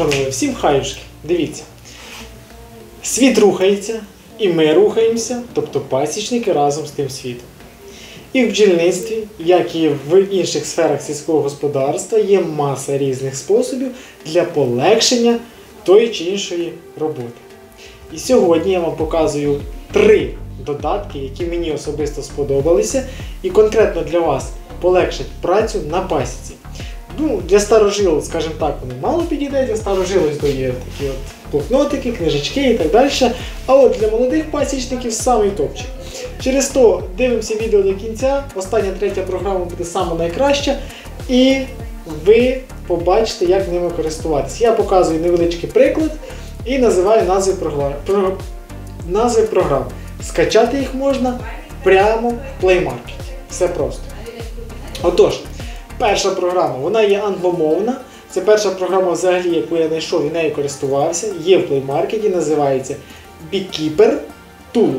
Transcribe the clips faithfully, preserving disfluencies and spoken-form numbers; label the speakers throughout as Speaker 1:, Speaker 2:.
Speaker 1: погнали, всім хаюшки. Дивіться. Світ рухається, і ми рухаємося, тобто пасічники разом з тим світом. І в бджільництві, як і в інших сферах сільського господарства, є маса різних способів для полегшення тої чи іншої роботи. І сьогодні я вам показую три додатки, які мені особисто сподобалися, і конкретно для вас полегшать працю на пасіці. Ну, для старожил, скажімо так, воно мало підійде, для старожил ось є такі от блокнотики, книжечки і так далі. А от для молодих пасічників самий топчик. Через то дивимося відео до кінця, остання третя програма буде саме найкраща, і ви побачите, як ними користуватися. Я показую невеличкий приклад і називаю назви програм. Назви програм. Скачати їх можна прямо в Play Market. Все просто. Отож, перша програма, вона є англомовна. Це перша програма взагалі, яку я знайшов і нею користувався. Є в Play Market, називається Beekeeper Tool.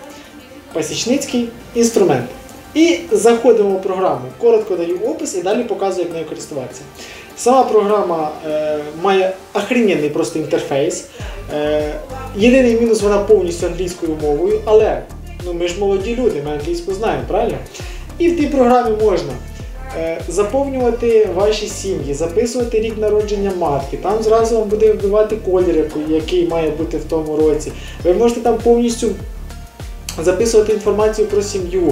Speaker 1: Пасічницький інструмент. І заходимо в програму. Коротко даю опис і далі показую, як нею користуватися. Сама програма е, має охрененний просто інтерфейс. Е, єдиний мінус, вона повністю англійською мовою, але ну, ми ж молоді люди, ми англійську знаємо, правильно? І в тій програмі можна е, заповнювати ваші сім'ї, записувати рік народження матки, там зразу вам буде вбивати колір, який має бути в тому році. Ви можете там повністю записувати інформацію про сім'ю.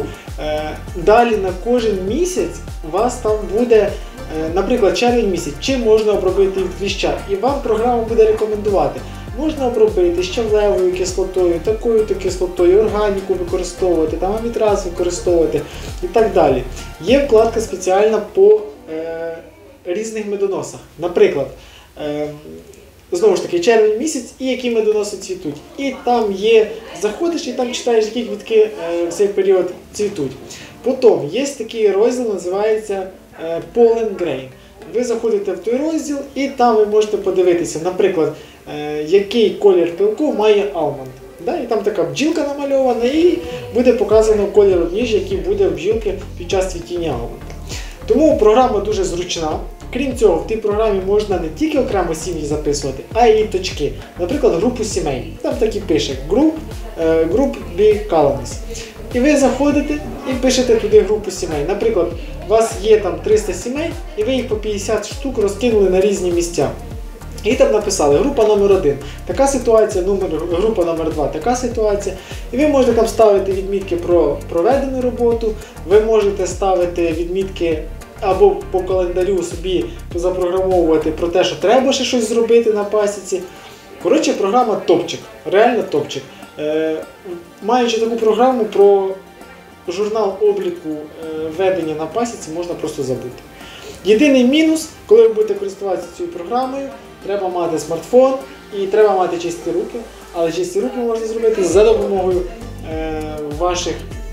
Speaker 1: Далі на кожен місяць у вас там буде, наприклад, червень місяць, чим можна обробити від кліща. І вам програма буде рекомендувати. Можна обробити щавлевою кислотою, такою-то кислотою, органіку використовувати, там амітраз використовувати і так далі. Є вкладка спеціальна по е, різних медоносах. Наприклад, е, знову ж таки, червень місяць і які медоноси цвітуть. І там є, заходиш і там читаєш, які квітки е, в цей період цвітуть. Потім є такий розділ, називається е, Pollen Grain. Ви заходите в той розділ і там ви можете подивитися, наприклад, е, який колір пилку має алмонд. Да? І там така бджілка намальована і буде показано колір одніжжя, який буде в бджілки під час цвітіння алмонда. Тому програма дуже зручна. Крім цього, в тій програмі можна не тільки окремо сім'ї записувати, а й точки. Наприклад, групу сімей. Там так і пише Group, Group B Colonies. І ви заходите і пишете туди групу сімей. Наприклад, у вас є там триста сімей, і ви їх по п'ятдесят штук розкинули на різні місця. І там написали група номер один, така ситуація, номер, група номер два, така ситуація. І ви можете там ставити відмітки про проведену роботу, ви можете ставити відмітки або по календарю собі запрограмовувати про те, що треба ще щось зробити на пасіці. Коротше, програма топчик, реально топчик. Е, маючи таку програму, про журнал обліку е, ведення на пасіці можна просто забути. Єдиний мінус, коли ви будете користуватися цією програмою, треба мати смартфон і треба мати чисті руки, але чисті руки можна зробити за допомогою е, ваших,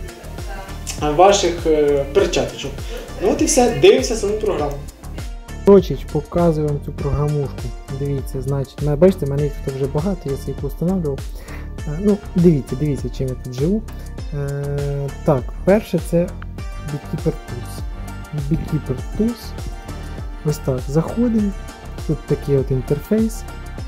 Speaker 1: ваших е, перчаточок. Ну от і все, дивимося саму програму.
Speaker 2: Коротше, показую вам цю програмушку. Дивіться, значить, бачите, в мене їх тут вже багато, я їх установлював. Ну, дивіться, дивіться, чим я тут живу. Е, так, перше це Beekeeper Tools. Beekeeper Tools. Ось так, заходимо. Тут такий от інтерфейс.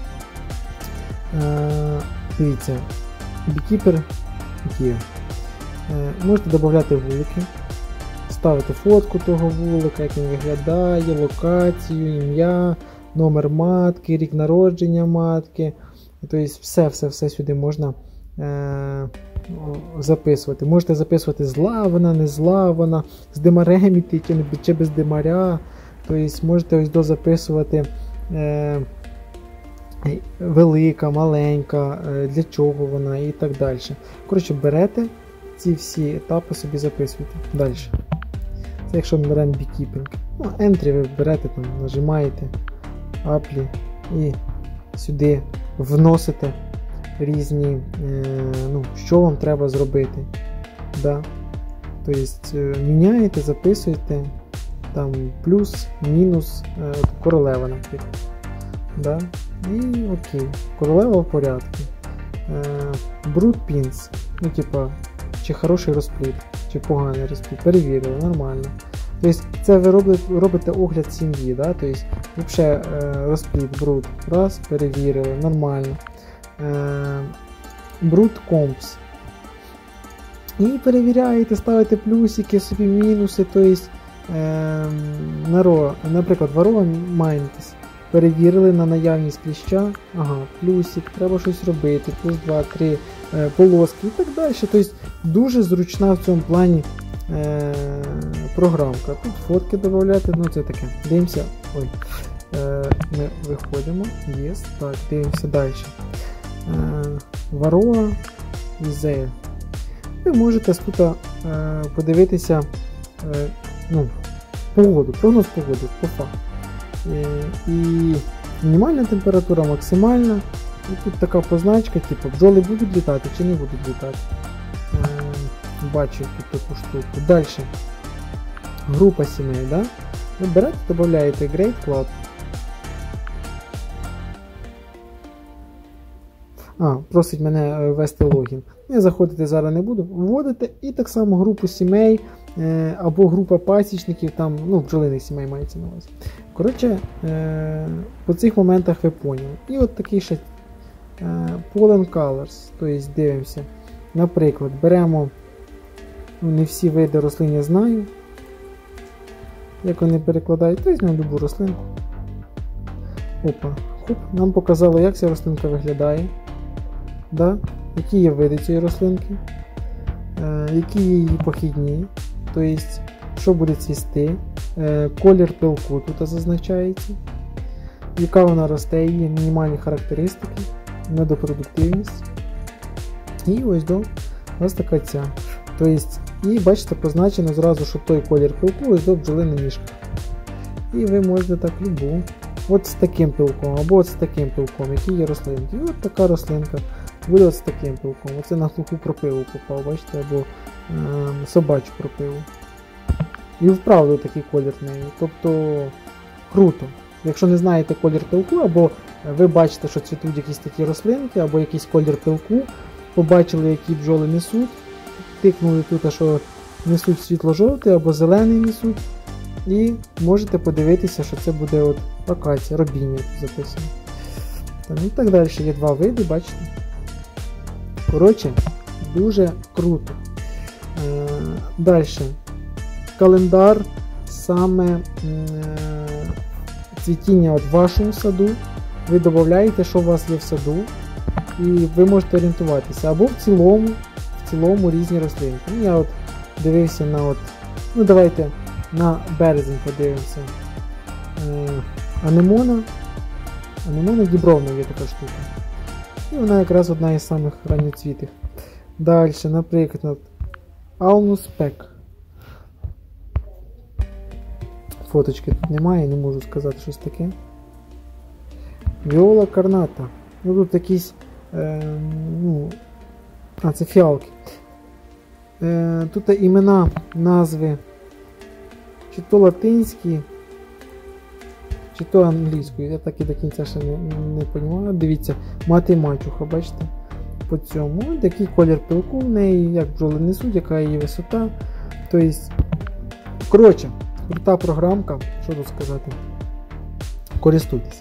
Speaker 2: Е, дивіться, Beekeeper є. Е, можете додати вулики. Ставити фотку того вулика, як він виглядає, локацію, ім'я, номер матки, рік народження матки. Тобто все-все-все сюди можна е- записувати. Можете записувати зла вона, не зла вона, з димарем іти чи без димаря. Тобто можете ось дозаписувати е- велика, маленька, е- для чого вона і так далі. Коротше, берете ці всі етапи, собі записуєте. Далі. Це якщо ми беремо Beekeeping. Ну, Entry ви берете, там, нажимаєте Apply і сюди вносите різні, е, ну, що вам треба зробити. Да. Тобто е, міняєте, записуєте там плюс, мінус, е, королева, наприклад. Да. І окей, королева в порядку. Е, Brood Pins, ну типа, чи хороший розплід, чи поганий розплід, перевірили, нормально. Тобто це ви робите, робите огляд сім'ї, да? Тобто взагалі розплід, бруд, раз, перевірили, нормально. Бруд компс. І перевіряєте, ставите плюсики, собі мінуси, тобто, е, наприклад, варова майнтес. Перевірили на наявність кліща, ага, плюсик, треба щось робити, плюс два, три, е, полоски і так далі. Тобто дуже зручна в цьому плані е, програмка. Тут фотки додати, ну це таке. Дивимося, ой, е, ми виходимо, є, так, дивимося далі. Е, Варова Ізея. Ви можете тут е, подивитися е, ну, погоду, прогноз погоди, по факту. Е, і мінімальна температура, максимальна. І тут така позначка, типу, бджоли будуть літати чи не будуть літати. Е, бачу тут таку штуку. Далі. Група сімей, да? Ви берете, додаєте Great Cloud. А, просить мене ввести логін. Я заходити зараз не буду. Вводите і так само групу сімей е, або група пасічників, там, ну, бджолиних сімей мається на увазі. Коротше, е, по цих моментах ви поняли. І от такий ще е, Pollen Colors, тобто дивимося. Наприклад, беремо, ну, не всі види рослин я знаю, як вони перекладають, то візьмемо любу рослинку. Опа, хоп, нам показало, як ця рослинка виглядає. Да? Які є види цієї рослинки, е, які є її похідні, тобто, що буде цвісти, е, колір пилку тут зазначається, яка вона росте, її мінімальні характеристики, медопродуктивність. І ось до ось така ця. Тобто, і бачите, позначено зразу, що той колір пилку ось до бджолина ніжка. І ви можете так любу, от з таким пилком, або от з таким пилком, які є рослинки. І от така рослинка буде от з таким пилком. Оце на глуху кропиву попав, бачите, або е, собачу кропиву. І вправду такий колір в неї. Тобто круто. Якщо не знаєте колір пилку, або ви бачите, що цвітуть якісь такі рослинки, або якийсь колір пилку, побачили, які бджоли несуть, тикнули тут, що несуть світло-жовтий або зелений несуть, і можете подивитися, що це буде от акація, робіння записано. Там, і так далі є два види, бачите. Коротше, дуже круто. Е, далі. Календар саме е, цвітіння от в вашому саду. Ви додаєте, що у вас є в саду, і ви можете орієнтуватися. Або в цілому, в цілому різні рослинки. Ну, я от дивився на от, ну давайте на березень подивимося. Е, анемона. Анемона дібровна є така штука. І вона якраз одна із самих ранньоцвітих. Далі, наприклад, Alnus Spec. Фоточки тут немає, не можу сказати щось таке. Viola Carnata. Ну тут якісь, е, ну, а це фіалки. Е, тут імена, назви, чи то латинські, чи то англійською, я так і до кінця ще не, не розумію. Дивіться, мати і мачуха, бачите? По цьому. Ось який колір пилку в неї, як бджоли несуть, яка її висота. Тобто, коротше, крута програмка, що тут сказати. Користуйтесь.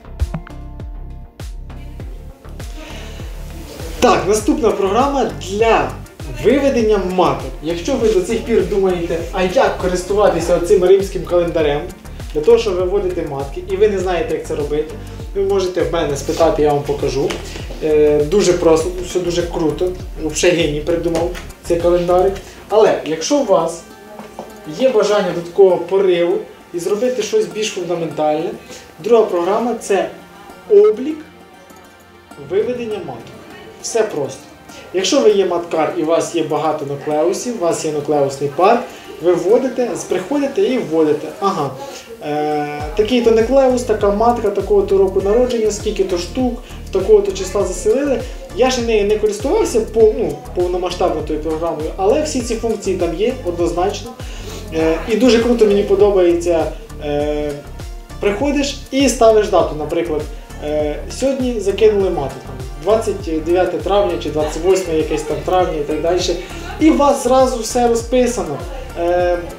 Speaker 1: Так, наступна програма для виведення маток. Якщо ви до цих пір думаєте, а як користуватися цим римським календарем, для того, щоб виводити матки, і ви не знаєте, як це робити, ви можете в мене спитати, я вам покажу. Е, дуже просто, все дуже круто. Взагалі геній придумав цей календарик. Але якщо у вас є бажання до такого пориву і зробити щось більш фундаментальне, друга програма – це облік виведення маток. Все просто. Якщо ви є маткар і у вас є багато нуклеусів, у вас є нуклеусний парк, ви вводите, приходите і вводите. Ага, е, такий-то нуклеус, така матка, такого-то року народження, скільки-то штук, такого-то числа заселили. Я ще нею не користувався по, ну, повномасштабно тою програмою, але всі ці функції там є однозначно. Е, і дуже круто мені подобається, е, приходиш і ставиш дату, наприклад, е, сьогодні закинули матку. двадцять дев'яте травня чи двадцять восьме якесь там травня і так далі. І у вас зразу все розписано. Е,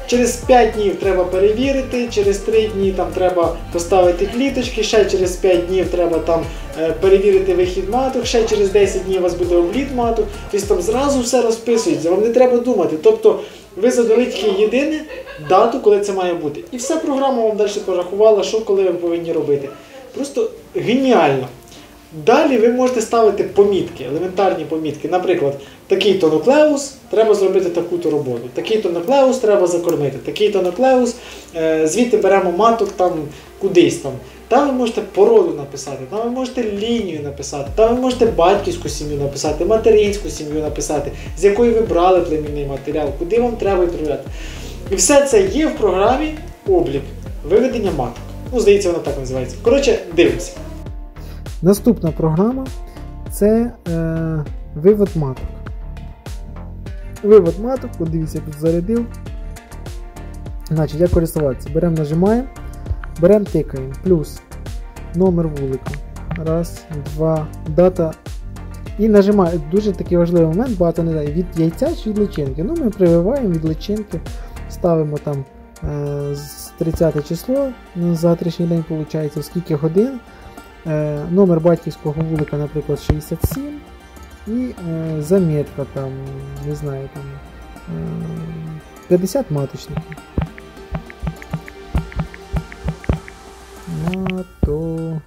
Speaker 1: Через п'ять днів треба перевірити, через три дні там треба поставити кліточки, ще через п'ять днів треба там е, перевірити вихід маток, ще через десять днів у вас буде обліт маток. Тобто там зразу все розписується, вам не треба думати. Тобто ви задали тільки єдине дату, коли це має бути. І вся програма вам далі порахувала, що коли ви повинні робити. Просто геніально. Далі ви можете ставити помітки, елементарні помітки. Наприклад, такий-то нуклеус, треба зробити таку-то роботу. Такий-то нуклеус треба закормити. Такий-то нуклеус, е, звідти беремо маток там кудись там. Там ви можете породу написати, там ви можете лінію написати, там ви можете батьківську сім'ю написати, материнську сім'ю написати, з якої ви брали племінний матеріал, куди вам треба відправляти. І все це є в програмі облік виведення маток. Ну, здається, вона так називається. Коротше, дивимося.
Speaker 2: Наступна програма – це е, вивод маток. Вивод маток, подивіться, я тут зарядив. Значить, як користуватися? Беремо, нажимаємо, беремо, тикаємо, плюс номер вулика. Раз, два, дата. І нажимаємо, дуже такий важливий момент, багато не дає, від яйця чи від личинки. Ну, ми прививаємо від личинки, ставимо там е, з тридцяте число, на завтрашній день виходить, скільки годин. Е, номер батьківського вулика, наприклад, шістдесят сім. І е, замітка там, не знаю, там е, п'ятдесят маточників. Маточників.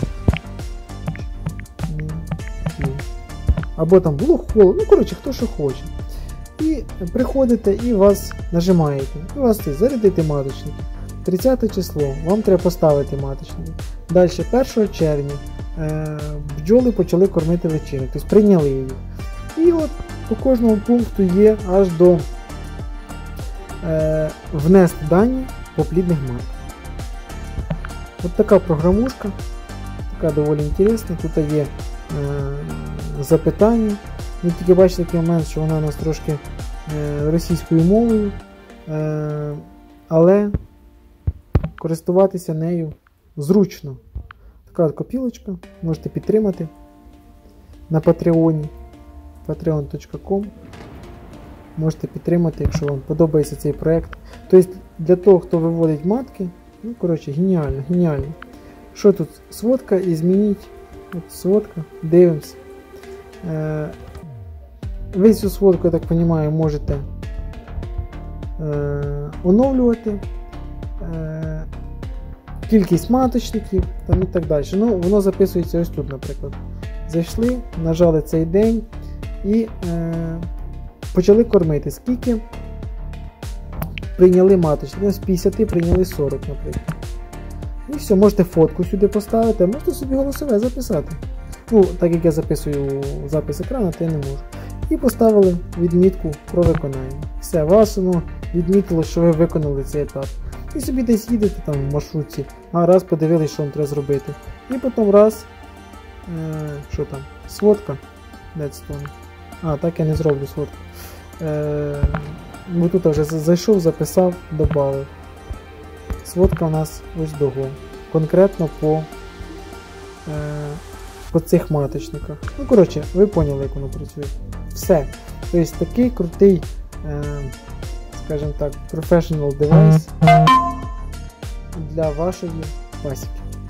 Speaker 2: Або там було холодно, ну коротше, хто що хоче. І приходите і вас нажимаєте. І у вас це зарядити маточники. тридцяте число, вам треба поставити маточники. Далі, першого червня е, бджоли почали кормити личинок, тобто прийняли їх. І от по кожному пункту є аж до е, внести дані по плідних матках. От така програмушка, така доволі інтересна, тут є е, запитання. Ви тільки бачите такий момент, що вона у нас трошки е, російською мовою, е, але користуватися нею зручно. Така от копілочка, можете підтримати на Patreon, patreon точка com. Можете підтримати, якщо вам подобається цей проект. Тобто для того, хто виводить матки, ну коротше, геніально, геніально. Що тут? Сводка і змініть. От сводка, дивимося. Е, ви цю сводку, я так розумію, можете е, оновлювати. Е, кількість маточників там і так далі. Ну, воно записується ось тут, наприклад. Зайшли, нажали цей день і е, почали кормити. Скільки прийняли маточників? З п'ятдесят прийняли сорок, наприклад. І все, можете фотку сюди поставити, а можете собі голосове записати. Ну, так як я записую запис екрану, то я не можу. І поставили відмітку про виконання. Все, вас воно відмітило, що ви виконали цей етап. І собі десь їдете там в маршрутці, а раз подивились, що вам треба зробити. І потім раз, е, що там, сводка, де це там? А, так я не зроблю сводку. Е, бо тут вже зайшов, записав, додав. Сводка у нас ось дого. Конкретно по, е, по цих маточниках. Ну, коротше, ви поняли, як воно працює. Все. Тобто такий крутий, е, скажімо так, professional device для вашої пасіки.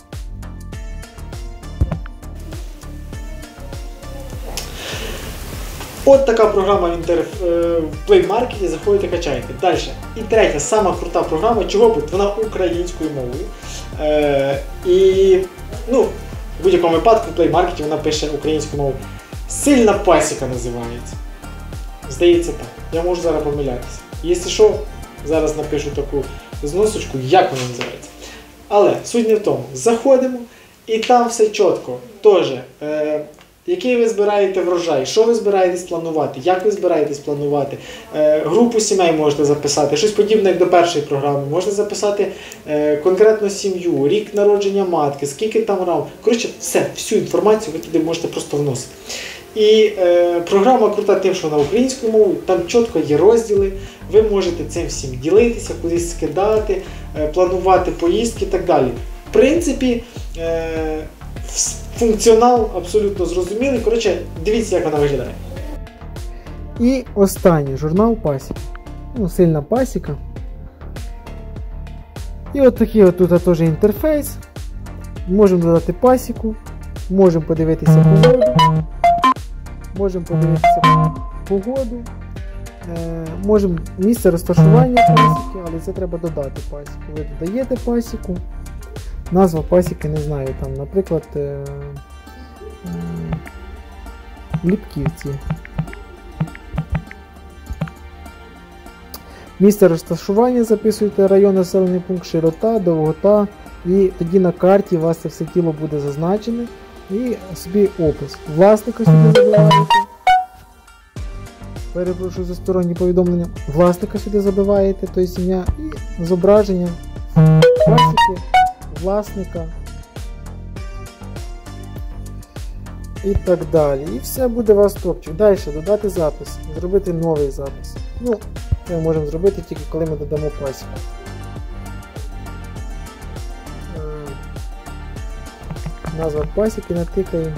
Speaker 1: От така програма в, інтер... в Play Market, заходите, качайте. Далі. І третя, сама крута програма, чого буде? Вона українською мовою. Е... І ну, в будь-якому випадку в Play Market вона пише українською мовою. Сильна пасіка називається. Здається так. Я можу зараз помилятися. Якщо що, зараз напишу таку зносочку, як вона називається. Але суть не в тому. Заходимо і там все чітко. Тож, е... який ви збираєте врожай, що ви збираєтесь планувати, як ви збираєтесь планувати, е, групу сімей можете записати, щось подібне, як до першої програми. Можете записати е, конкретну сім'ю, рік народження матки, скільки там рам. Коротше, все, всю інформацію ви туди можете просто вносити. І е, програма крута тим, що вона українською мовою, там чітко є розділи, ви можете цим всім ділитися, кудись скидати, е, планувати поїздки і так далі. В принципі, е, функціонал абсолютно зрозумілий. Коротше, дивіться, як вона виглядає.
Speaker 2: І останній журнал пасіки. Ну, сильна пасіка. І от такий от тут теж інтерфейс. Можемо додати пасіку, можемо подивитися погоду, можемо подивитися погоду, е, можемо місце розташування пасіки, але це треба додати пасіку. Ви додаєте пасіку, назва пасіки, не знаю, там, наприклад, е, е, Ліпківці. Місце розташування записуєте, район, населений пункт, широта, довгота, і тоді на карті у вас це все тіло буде зазначене, і собі опис. Власника сюди забиваєте. Перепрошую за сторонні повідомлення. Власника сюди забиваєте, тобто ім'я і зображення пасіки, власника і так далі. І все буде у вас топчик. Далі додати запис, зробити новий запис. Ну, це ми можемо зробити тільки коли ми додамо пасіку. Назва пасіки натикаємо.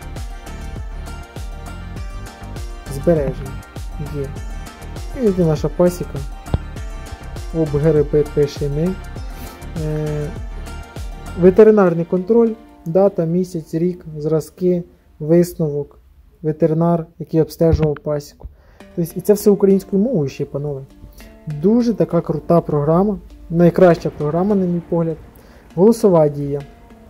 Speaker 2: Збереження. Є. І ось наша пасіка. Об ГРП пишемо. Е, ветеринарний контроль, дата, місяць, рік, зразки, висновок, ветеринар, який обстежував пасіку. Тобто, і це все українською мовою ще, панове. Дуже така крута програма. Найкраща програма, на мій погляд. Голосова дія.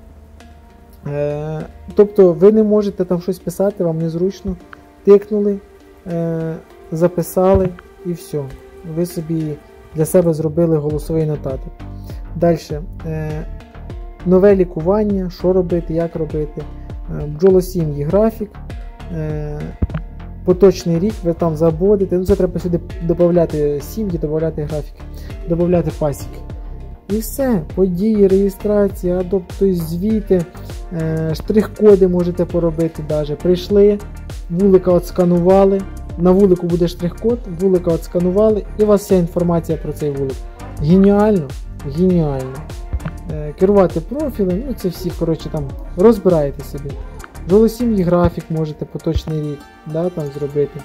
Speaker 2: Е, тобто ви не можете там щось писати, вам незручно. Тикнули, е, записали і все. Ви собі для себе зробили голосовий нотаток. Далі. Е, нове лікування, що робити, як робити. Е, бджолосім'ї графік. Е, поточний рік ви там заводите. Ну, це треба сюди додати сім'ї, додати графіки, додати пасіки. І все. Події, реєстрація, тобто звіти, е, штрих-коди можете поробити навіть. Прийшли, вулика отсканували, на вулику буде штрих-код, вулика отсканували, і у вас вся інформація про цей вулик. Геніально, геніально. Е, керувати профілем, ну це всі, коротше, там розбираєте собі. Бджолосім'ї графік можете поточний рік, да, там зробити.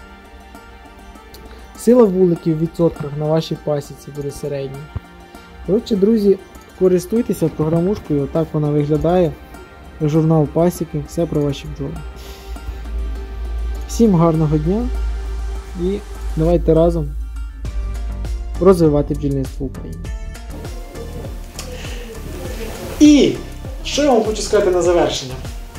Speaker 2: Сила вуликів в відсотках на вашій пасіці буде середня. Коротше, друзі, користуйтеся програмушкою, отак вона виглядає. Журнал пасіки, все про ваші бджоли. Всім гарного дня і давайте разом розвивати бджільництво в Україні.
Speaker 1: І що я вам хочу сказати на завершення?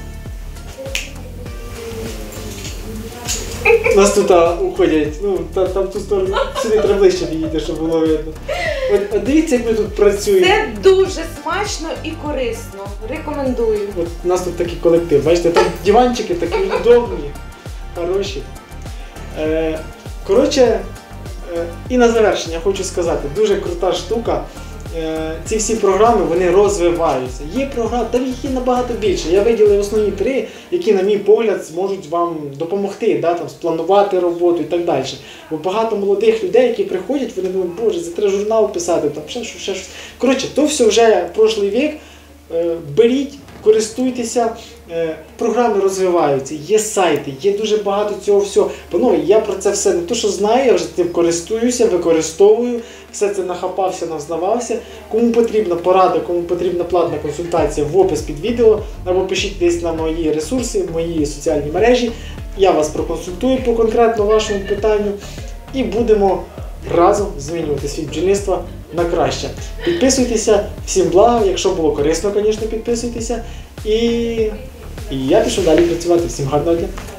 Speaker 1: Нас тут а, уходять, ну, та, там в ту сторону, сюди треба ближче підійти, щоб було видно. От, от дивіться, як ми тут працюємо.
Speaker 3: Це дуже смачно і корисно. Рекомендую.
Speaker 1: От у нас тут такий колектив, бачите, там диванчики такі удобні, хороші. Е, коротше, е, і на завершення хочу сказати, дуже крута штука. Е, ці всі програми, вони розвиваються. Є програми, та їх є набагато більше. Я виділив основні три, які, на мій погляд, зможуть вам допомогти, да, там, спланувати роботу і так далі. Бо багато молодих людей, які приходять, вони думають, боже, це треба журнал писати, там, ще щось, ще щось. Коротше, то все вже прошлий вік. Е, беріть, користуйтеся, е, програми розвиваються, є сайти, є дуже багато цього всього. Панове, я про це все не то, що знаю, я вже тим користуюся, використовую, все це нахапався, навзнавався. Кому потрібна порада, кому потрібна платна консультація, в опис під відео, або пишіть десь на мої ресурси, в мої соціальні мережі. Я вас проконсультую по конкретно вашому питанню і будемо разом змінювати світ бджільництва на краще. Підписуйтеся, всім блага, якщо було корисно, звісно, підписуйтеся. І, і я пішов далі працювати. Всім гарного дня!